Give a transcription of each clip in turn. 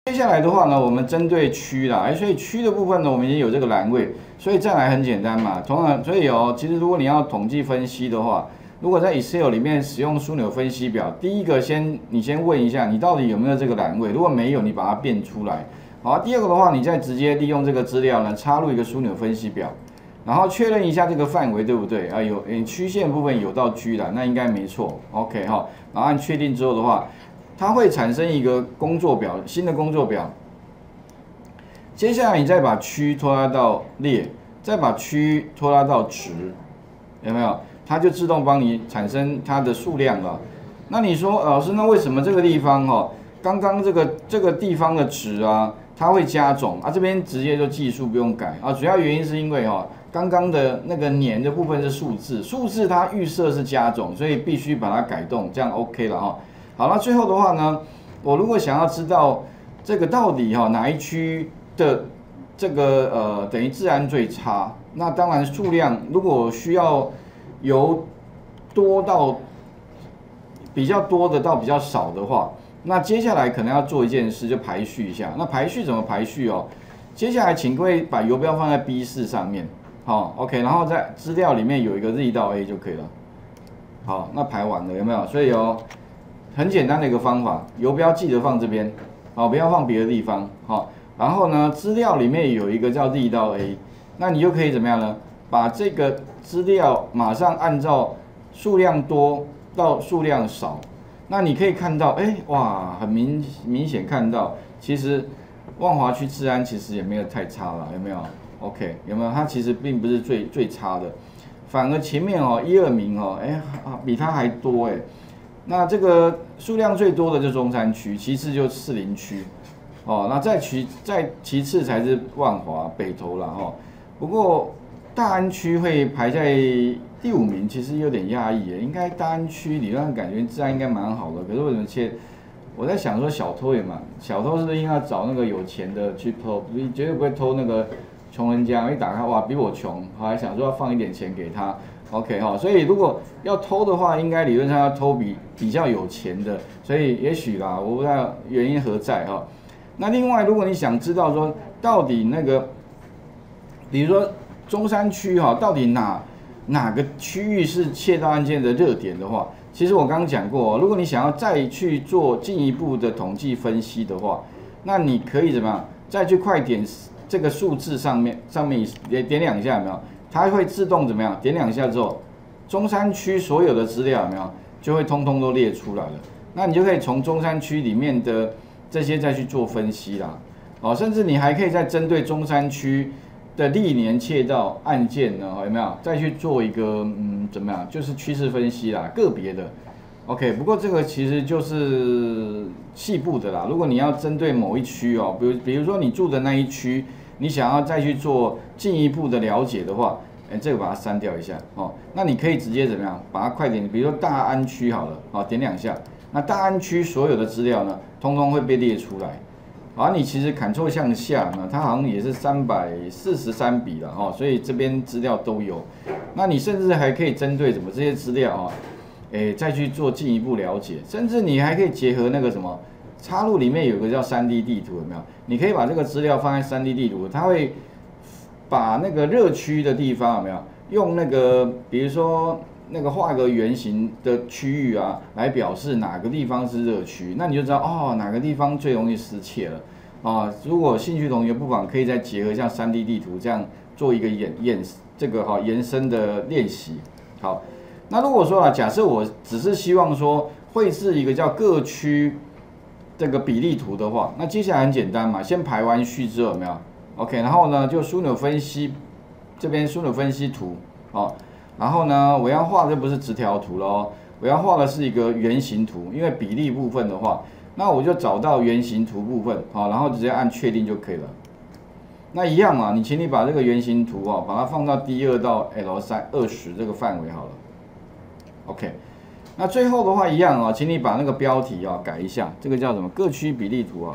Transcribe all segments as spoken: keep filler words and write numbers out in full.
接下来的话呢，我们针对区啦，哎，所以区的部分呢，我们已经有这个栏位，所以再来很简单嘛。同样，所以哦，其实如果你要统计分析的话，如果在 Excel 里面使用枢纽分析表，第一个先你先问一下，你到底有没有这个栏位？如果没有，你把它变出来。好，第二个的话，你再直接利用这个资料呢，插入一个枢纽分析表，然后确认一下这个范围对不对啊？有，诶，曲线部分有到 G 了，那应该没错。OK 哈，然后按确定之后的话，它会产生一个工作表，新的工作表。接下来你再把区拖拉到列，再把区拖拉到值，有没有？它就自动帮你产生它的数量了。那你说，老师，那为什么这个地方哈、哦，刚刚这个这个地方的值啊，它会加总啊？这边直接就计数不用改啊。主要原因是因为哈、哦，刚刚的那个年的部分是数字，数字它预设是加总，所以必须把它改动，这样 OK 了哈、哦。好，那最后的话呢，我如果想要知道这个到底哈、哦、哪一区的这个呃等于治安最差，那当然数量如果需要由多到比较多的到比较少的话，那接下来可能要做一件事，就排序一下。那排序怎么排序哦？接下来请各位把游标放在 B 四上面，好 ，OK， 然后在资料里面有一个 Z 到 A 就可以了。好，那排完了有没有？所以哦，很简单的一个方法，游标记得放这边，好，不要放别的地方，好。然后呢，资料里面有一个叫 Z 到 A， 那你就可以怎么样呢？把这个资料马上按照数量多到数量少，那你可以看到，哎，哇，很明明显看到，其实万华区治安其实也没有太差了，有没有 ？OK， 有没有？它其实并不是最最差的，反而前面哦一二名哦，哎比它还多哎。那这个数量最多的就是中山区，其次就士林区。哦，那再其再其次才是万华北投啦哈。不过大安区会排在第五名，其实有点压抑耶。应该大安区理论上感觉治安应该蛮好的，可是为什么切？我在想说小偷也蛮，小偷是不是应该找那个有钱的去偷？绝对不会偷那个穷人家。一打开哇，比我穷，还想说要放一点钱给他。OK 哈，所以如果要偷的话，应该理论上要偷比比较有钱的。所以也许啦，我不知道原因何在哈。那另外，如果你想知道说到底那个，比如说中山区哈，到底哪哪个区域是窃盗案件的热点的话，其实我刚刚讲过，如果你想要再去做进一步的统计分析的话，那你可以怎么样？再去快点这个数字上面上面点点两下有没有？它会自动怎么样？点两下之后，中山区所有的资料有没有？就会通通都列出来了。那你就可以从中山区里面的这些再去做分析啦，哦，甚至你还可以再针对中山区的历年窃盗案件呢，有没有再去做一个嗯怎么样，就是趋势分析啦，个别的 ，OK。不过这个其实就是细部的啦，如果你要针对某一区哦，比如比如说你住的那一区，你想要再去做进一步的了解的话，哎，这个把它删掉一下哦，那你可以直接怎么样，把它快点，比如说大安区好了，哦，点两下。那大安区所有的资料呢，通通会被列出来。而你其实 Ctrl 向下呢，它好像也是三百四十三笔了哈，所以这边资料都有。那你甚至还可以针对什么这些资料啊，诶，再去做进一步了解，甚至你还可以结合那个什么插入里面有个叫 三 D 地图，有没有？你可以把这个资料放在 三 D 地图，它会把那个热区的地方有没有用那个，比如说。那个画个圆形的区域啊，来表示哪个地方是热区，那你就知道哦，哪个地方最容易失窃了啊。如果有兴趣同学不妨可以再结合像 三 D 地图这样做一个演演这个哈延伸的练习。好，那如果说啊，假设我只是希望说绘制一个叫各区这个比例图的话，那接下来很简单嘛，先排完序之后有没有 ？OK， 然后呢就枢纽分析这边枢纽分析图哦。然后呢，我要画的不是直条图咯，我要画的是一个圆形图，因为比例部分的话，那我就找到圆形图部分，好，然后直接按确定就可以了。那一样嘛，你请你把这个圆形图啊，把它放到 D 二到 L 三二十这个范围好了。OK， 那最后的话一样啊，请你把那个标题啊改一下，这个叫什么？各区比例图好了。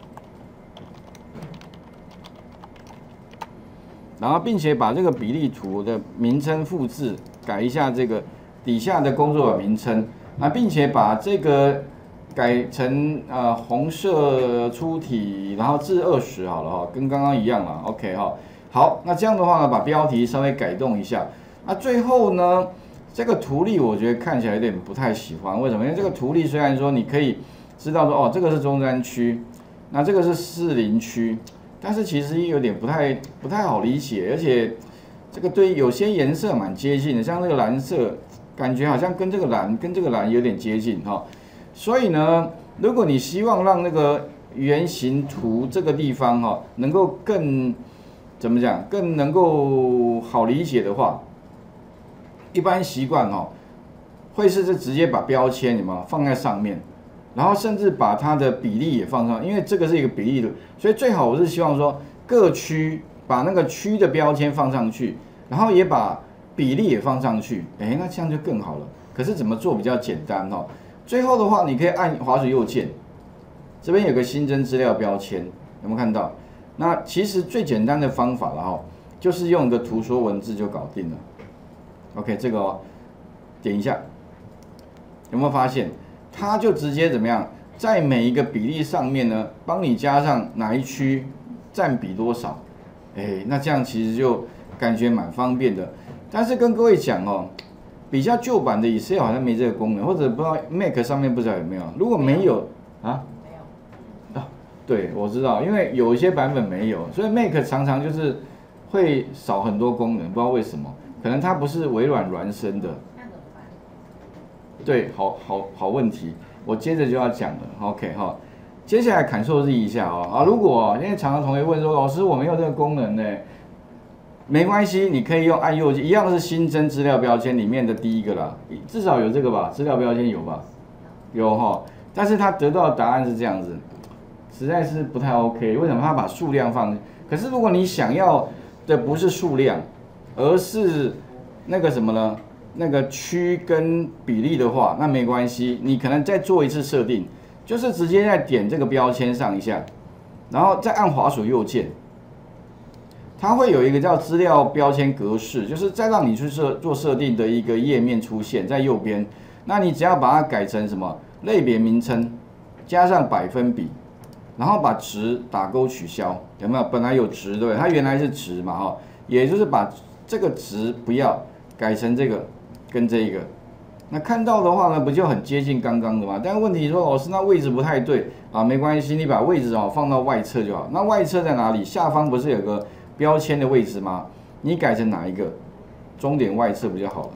然后，并且把这个比例图的名称复制，改一下这个底下的工作表名称，啊，并且把这个改成呃红色出体，然后至二十好了哈，跟刚刚一样了 ，OK 哈。好，那这样的话呢，把标题稍微改动一下。那最后呢，这个图例我觉得看起来有点不太喜欢，为什么？因为这个图例虽然说你可以知道说哦，这个是中山区，那这个是士林区，但是其实有点不太不太好理解，而且这个对有些颜色蛮接近的，像这个蓝色，感觉好像跟这个蓝跟这个蓝有点接近哈。所以呢，如果你希望让那个圆形图这个地方哈能够更怎么讲，更能够好理解的话，一般习惯哈会是直接把标签有没有放在上面。然后甚至把它的比例也放上，因为这个是一个比例的，所以最好我是希望说各区把那个区的标签放上去，然后也把比例也放上去，哎，那这样就更好了。可是怎么做比较简单哦？最后的话，你可以按滑鼠右键，这边有个新增资料标签，有没有看到？那其实最简单的方法了哈，就是用一个图说文字就搞定了。OK， 这个哦，点一下，有没有发现？它就直接怎么样，在每一个比例上面呢，帮你加上哪一区占比多少，哎，那这样其实就感觉蛮方便的。但是跟各位讲哦，比较旧版的 Excel 好像没这个功能，或者不知道 Mac 上面不知道有没有。如果没有啊，没有啊，对，我知道，因为有一些版本没有，所以 Mac 常常就是会少很多功能，不知道为什么，可能它不是微软孪生的。对，好好好问题，我接着就要讲了 ，OK 哈，接下来Ctrl Z一下哦啊，如果因为常常同学问说，老师我没有这个功能呢，没关系，你可以用按右键，一样是新增资料标签里面的第一个啦，至少有这个吧，资料标签有吧？有哈，但是他得到的答案是这样子，实在是不太 OK， 为什么他把数量放？可是如果你想要的不是数量，而是那个什么呢？那个区跟比例的话，那没关系，你可能再做一次设定，就是直接在点这个标签上一下，然后再按滑鼠右键，它会有一个叫资料标签格式，就是再让你去设做设定的一个页面出现在右边。那你只要把它改成什么类别名称，加上百分比，然后把值打勾取消，有没有？本来有值对不对？它原来是值嘛哈，也就是把这个值不要改成这个。跟这一个，那看到的话呢，不就很接近刚刚的吗？但是问题说，老师那位置不太对啊，没关系，你把位置哦放到外侧就好。那外侧在哪里？下方不是有个标签的位置吗？你改成哪一个？中点外侧不就好了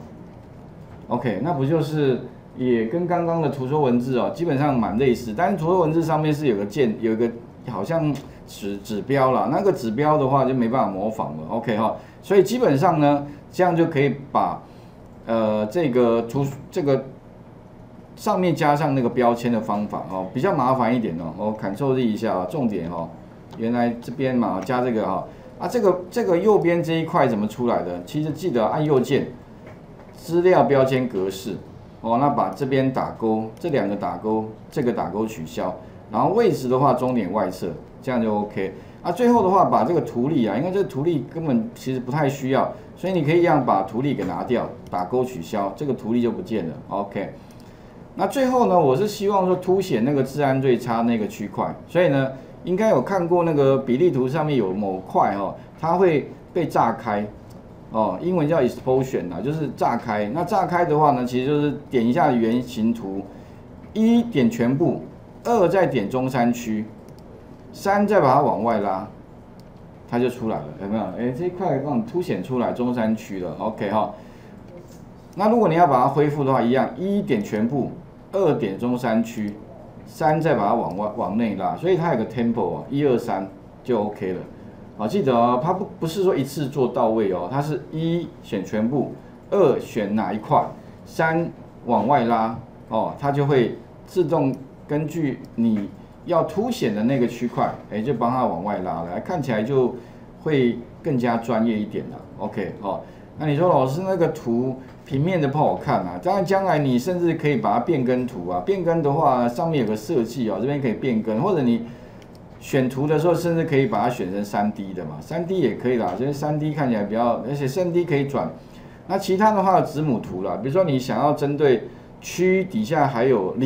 ？OK， 那不就是也跟刚刚的图说文字哦，基本上蛮类似。但是图说文字上面是有个键，有一个好像指指标啦，那个指标的话就没办法模仿了。OK 哈，所以基本上呢，这样就可以把。呃，这个图这个上面加上那个标签的方法哦，比较麻烦一点哦。我 Ctrl Z 一下啊，重点哦，原来这边嘛加这个哈啊，这个这个右边这一块怎么出来的？其实记得按右键，资料标签格式哦，那把这边打勾，这两个打勾，这个打勾取消，然后位置的话中点外侧，这样就 OK。啊，最后的话把这个图例啊，因为这个图例根本其实不太需要，所以你可以一样把图例给拿掉，打勾取消，这个图例就不见了。OK， 那最后呢，我是希望说凸显那个治安最差那个区块，所以呢，应该有看过那个比例图上面有某块哦，它会被炸开哦，英文叫 explosion 啊，就是炸开。那炸开的话呢，其实就是点一下圆形图，一点全部，二再点中山区。三再把它往外拉，它就出来了，有没有？哎，这一块让你凸显出来中山区了 ，OK 哈。那如果你要把它恢复的话，一样，一点全部，二点中山区，三再把它往外往内拉，所以它有个 tempo 啊，一二三就 OK 了。好，记得哦，它不不是说一次做到位哦，它是一选全部，二选哪一块，三往外拉哦，它就会自动根据你。要凸显的那个区块，哎，就帮它往外拉了，看起来就会更加专业一点了。OK， 哦，那你说老师那个图平面的不好看啊？当然，将来你甚至可以把它变更图啊。变更的话，上面有个设计哦，这边可以变更，或者你选图的时候，甚至可以把它选成 三 D 的嘛 ，三 D 也可以啦。就是 三 D 看起来比较，而且 三 D 可以转。那其他的话有子母图啦，比如说你想要针对区底下还有里。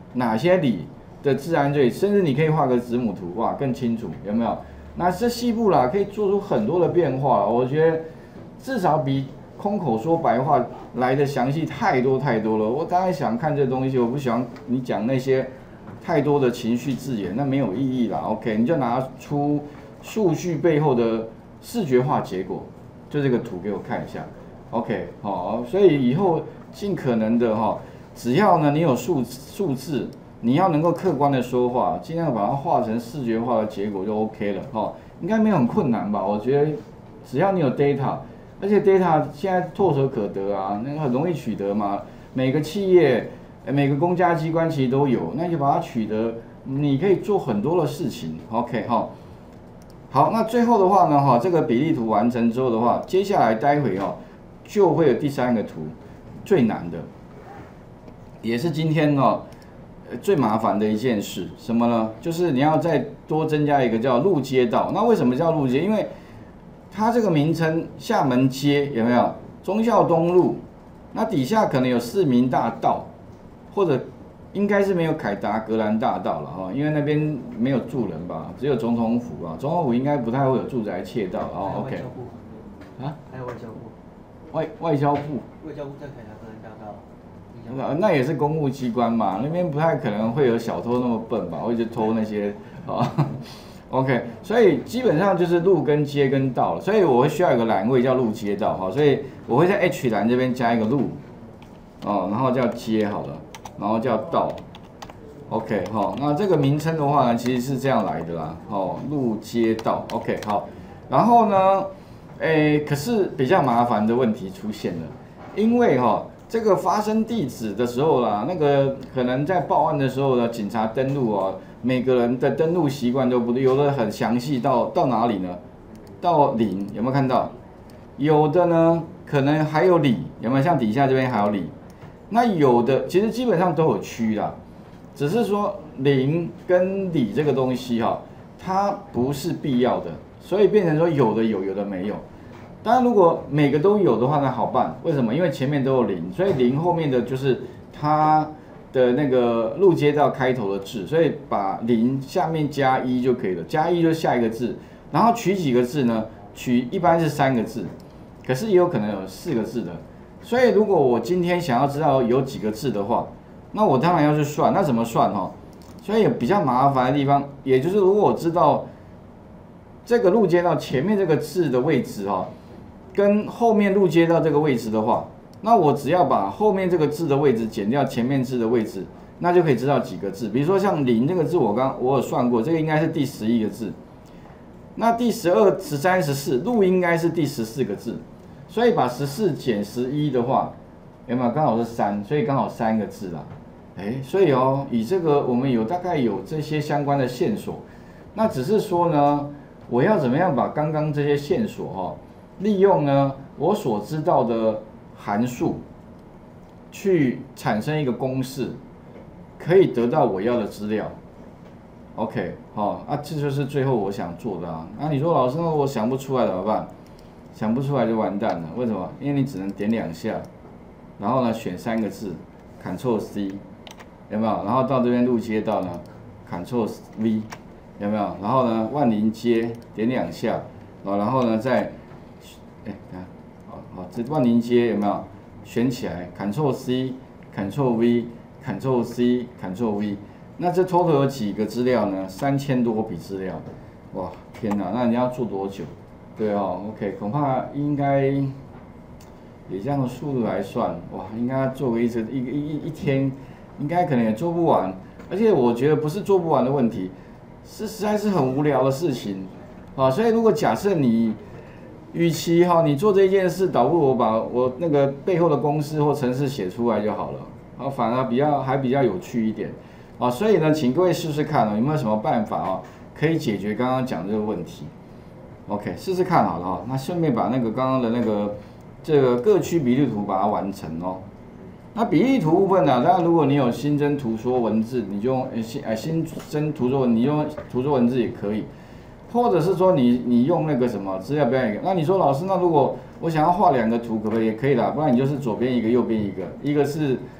哪些里的自然对，甚至你可以画个子母图，哇，更清楚，有没有？那这细部啦，可以做出很多的变化，我觉得至少比空口说白话来的详细太多太多了。我当然想看这东西，我不喜欢你讲那些太多的情绪字眼，那没有意义啦。OK， 你就拿出数据背后的视觉化结果，就这个图给我看一下。OK， 好，所以以后尽可能的哈，只要呢你有数数字。你要能够客观的说话，尽量把它画成视觉化的结果就 OK 了哈，应该没有很困难吧？我觉得只要你有 data， 而且 data 现在唾手可得啊，那个很容易取得嘛。每个企业、每个公家机关其实都有，那你就把它取得，你可以做很多的事情。OK 哈，好，那最后的话呢哈，这个比例图完成之后的话，接下来待会哦就会有第三个图，最难的，也是今天哦。最麻烦的一件事什么呢？就是你要再多增加一个叫路街道。那为什么叫路街？因为它这个名称厦门街有没有？忠孝东路，那底下可能有市民大道，或者应该是没有凯达格兰大道了哈，因为那边没有住人吧，只有总统府啊，总统府应该不太会有住宅窃盗哦。OK， 啊， 还有外交部， 外外交部， 外交部在凯达格兰大道。 那也是公务机关嘛，那边不太可能会有小偷那么笨吧，会去偷那些啊。OK， 所以基本上就是路跟街跟道了，所以我会需要一个栏位叫路街道哈，所以我会在 H 栏这边加一个路，哦，然后叫街好了，然后叫道。OK 哈，那这个名称的话呢，其实是这样来的啦，哦，路街道。OK 好，然后呢，诶，可是比较麻烦的问题出现了，因为哈。这个发生地址的时候啦，那个可能在报案的时候呢，警察登录哦，每个人的登录习惯都不对，有的很详细到到哪里呢？到零有没有看到？有的呢，可能还有里，有没有？像底下这边还有里，那有的其实基本上都有区啦，只是说零跟里这个东西哈，它不是必要的，所以变成说有的有，有的没有。当然，如果每个都有的话，那好办。为什么？因为前面都有零，所以零后面的就是它的那个路街道开头的字，所以把零下面加一就可以了。加一就下一个字，然后取几个字呢？取一般是三个字，可是也有可能有四个字的。所以如果我今天想要知道有几个字的话，那我当然要去算。那怎么算哈？所以有比较麻烦的地方，也就是如果我知道这个路街道前面这个字的位置哈。跟后面路街道这个位置的话，那我只要把后面这个字的位置减掉前面字的位置，那就可以知道几个字。比如说像零这个字，我刚我有算过，这个应该是第十一个字。那第十二、十三、十四，路应该是第十四个字，所以把十四减十一的话，有没有刚好是三？所以刚好三个字啦。哎，所以哦，以这个我们有大概有这些相关的线索，那只是说呢，我要怎么样把刚刚这些线索哈、哦？利用呢我所知道的函数，去产生一个公式，可以得到我要的资料。OK， 好、啊，这就是最后我想做的啊。那、啊、你说老师，那我想不出来怎么办？想不出来就完蛋了。为什么？因为你只能点两下，然后呢选三个字 ，Ctrl C， 有没有？然后到这边路街道呢 ，Ctrl V， 有没有？然后呢万林街点两下，啊，然后呢再。哎，看，好好，这万宁街有没有选起来 ？Ctrl C，Ctrl V，Ctrl C，Ctrl V。那这 total 有几个资料呢？三千多笔资料，哇，天哪！那你要做多久？对哦 ，OK， 恐怕应该以这样的速度来算，哇，应该做个一直一个一一天，应该可能也做不完。而且我觉得不是做不完的问题，是实在是很无聊的事情啊。所以如果假设你与其哈你做这件事，倒不如我把我那个背后的公式或程式写出来就好了，啊，反而比较还比较有趣一点，啊，所以呢，请各位试试看哦，有没有什么办法啊，可以解决刚刚讲这个问题 ？OK， 试试看好了哈，那顺便把那个刚刚的那个这个各区比例图把它完成哦。那比例图部分呢，当然如果你有新增图说文字，你就用新呃新增图说文，你用图说文字也可以。或者是说你你用那个什么资料表演一个，那你说老师，那如果我想要画两个图，可不可以？也可以啦，不然你就是左边一个，右边一个，一个是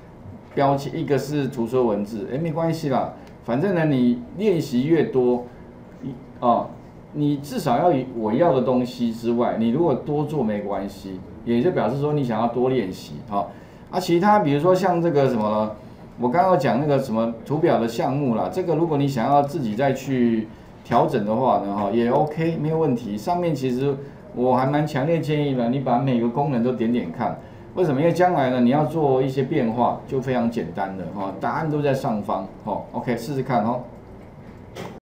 标签，一个是图说文字，哎，没关系啦，反正呢，你练习越多，你哦，你至少要以我要的东西之外，你如果多做没关系，也就表示说你想要多练习，哈、哦。啊，其他比如说像这个什么呢？我刚刚讲那个什么图表的项目啦，这个如果你想要自己再去调整的话呢，哈，也 OK， 没有问题。上面其实我还蛮强烈建议的，你把每个功能都点点看。为什么？因为将来呢，你要做一些变化就非常简单的哈，答案都在上方，哦 OK， 试试看哦。